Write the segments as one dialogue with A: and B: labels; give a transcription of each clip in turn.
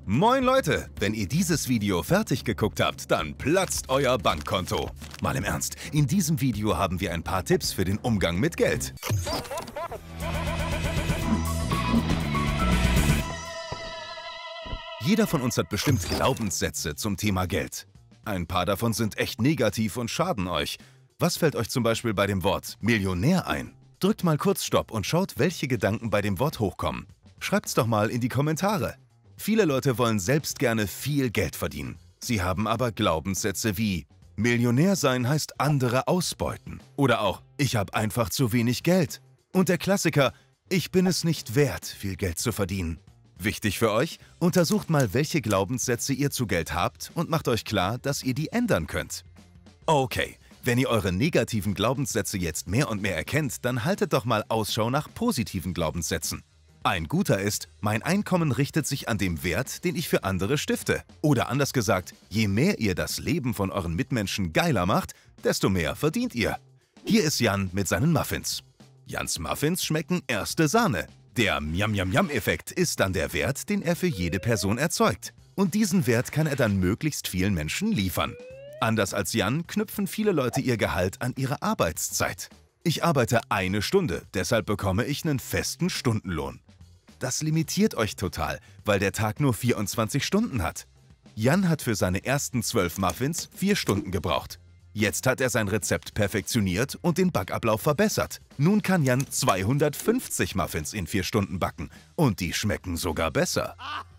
A: Moin Leute, wenn ihr dieses Video fertig geguckt habt, dann platzt euer Bankkonto. Mal im Ernst, in diesem Video haben wir ein paar Tipps für den Umgang mit Geld. Jeder von uns hat bestimmt Glaubenssätze zum Thema Geld. Ein paar davon sind echt negativ und schaden euch. Was fällt euch zum Beispiel bei dem Wort Millionär ein? Drückt mal kurz Stopp und schaut, welche Gedanken bei dem Wort hochkommen. Schreibt's doch mal in die Kommentare. Viele Leute wollen selbst gerne viel Geld verdienen. Sie haben aber Glaubenssätze wie Millionär sein heißt andere ausbeuten. Oder auch ich habe einfach zu wenig Geld. Und der Klassiker, ich bin es nicht wert, viel Geld zu verdienen. Wichtig für euch, untersucht mal, welche Glaubenssätze ihr zu Geld habt und macht euch klar, dass ihr die ändern könnt. Okay, wenn ihr eure negativen Glaubenssätze jetzt mehr und mehr erkennt, dann haltet doch mal Ausschau nach positiven Glaubenssätzen. Ein guter ist, mein Einkommen richtet sich an dem Wert, den ich für andere stifte. Oder anders gesagt, je mehr ihr das Leben von euren Mitmenschen geiler macht, desto mehr verdient ihr. Hier ist Jan mit seinen Muffins. Jans Muffins schmecken erste Sahne. Der Miam-Miam-Miam-Effekt ist dann der Wert, den er für jede Person erzeugt. Und diesen Wert kann er dann möglichst vielen Menschen liefern. Anders als Jan knüpfen viele Leute ihr Gehalt an ihre Arbeitszeit. Ich arbeite 1 Stunde, deshalb bekomme ich einen festen Stundenlohn. Das limitiert euch total, weil der Tag nur 24 Stunden hat. Jan hat für seine ersten 12 Muffins 4 Stunden gebraucht. Jetzt hat er sein Rezept perfektioniert und den Backablauf verbessert. Nun kann Jan 250 Muffins in 4 Stunden backen und die schmecken sogar besser.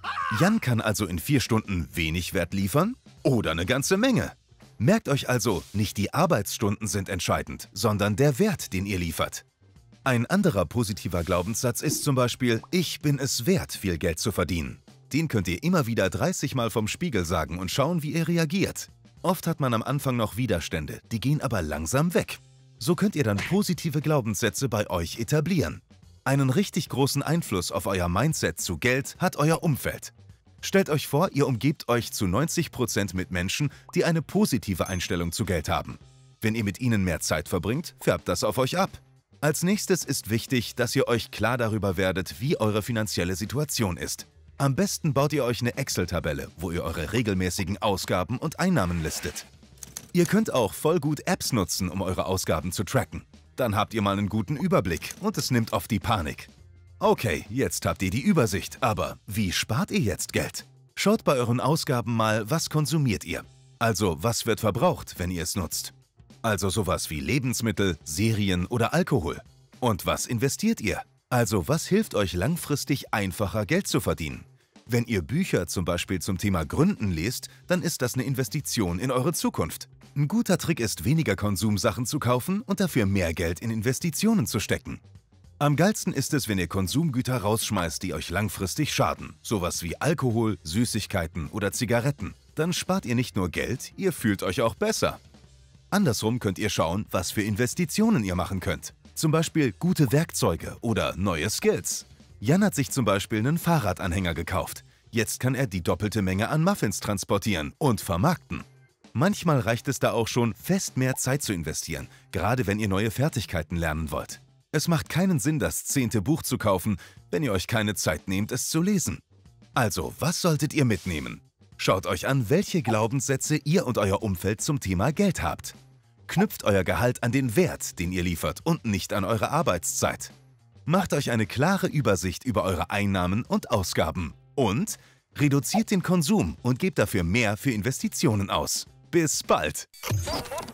A: Jan kann also in 4 Stunden wenig Wert liefern oder eine ganze Menge. Merkt euch also, nicht die Arbeitsstunden sind entscheidend, sondern der Wert, den ihr liefert. Ein anderer positiver Glaubenssatz ist zum Beispiel, ich bin es wert, viel Geld zu verdienen. Den könnt ihr immer wieder 30 Mal vom Spiegel sagen und schauen, wie ihr reagiert. Oft hat man am Anfang noch Widerstände, die gehen aber langsam weg. So könnt ihr dann positive Glaubenssätze bei euch etablieren. Einen richtig großen Einfluss auf euer Mindset zu Geld hat euer Umfeld. Stellt euch vor, ihr umgebt euch zu 90% mit Menschen, die eine positive Einstellung zu Geld haben. Wenn ihr mit ihnen mehr Zeit verbringt, färbt das auf euch ab. Als nächstes ist wichtig, dass ihr euch klar darüber werdet, wie eure finanzielle Situation ist. Am besten baut ihr euch eine Excel-Tabelle, wo ihr eure regelmäßigen Ausgaben und Einnahmen listet. Ihr könnt auch voll gut Apps nutzen, um eure Ausgaben zu tracken. Dann habt ihr mal einen guten Überblick und es nimmt oft die Panik. Okay, jetzt habt ihr die Übersicht, aber wie spart ihr jetzt Geld? Schaut bei euren Ausgaben mal, was konsumiert ihr? Also, was wird verbraucht, wenn ihr es nutzt? Also sowas wie Lebensmittel, Serien oder Alkohol. Und was investiert ihr? Also, was hilft euch langfristig einfacher Geld zu verdienen? Wenn ihr Bücher zum Beispiel zum Thema Gründen lest, dann ist das eine Investition in eure Zukunft. Ein guter Trick ist, weniger Konsumsachen zu kaufen und dafür mehr Geld in Investitionen zu stecken. Am geilsten ist es, wenn ihr Konsumgüter rausschmeißt, die euch langfristig schaden. Sowas wie Alkohol, Süßigkeiten oder Zigaretten. Dann spart ihr nicht nur Geld, ihr fühlt euch auch besser. Andersrum könnt ihr schauen, was für Investitionen ihr machen könnt. Zum Beispiel gute Werkzeuge oder neue Skills. Jan hat sich zum Beispiel einen Fahrradanhänger gekauft. Jetzt kann er die doppelte Menge an Muffins transportieren und vermarkten. Manchmal reicht es da auch schon, fest mehr Zeit zu investieren, gerade wenn ihr neue Fertigkeiten lernen wollt. Es macht keinen Sinn, das 10. Buch zu kaufen, wenn ihr euch keine Zeit nehmt, es zu lesen. Also, was solltet ihr mitnehmen? Schaut euch an, welche Glaubenssätze ihr und euer Umfeld zum Thema Geld habt. Knüpft euer Gehalt an den Wert, den ihr liefert und nicht an eure Arbeitszeit. Macht euch eine klare Übersicht über eure Einnahmen und Ausgaben. Und reduziert den Konsum und gebt dafür mehr für Investitionen aus. Bis bald!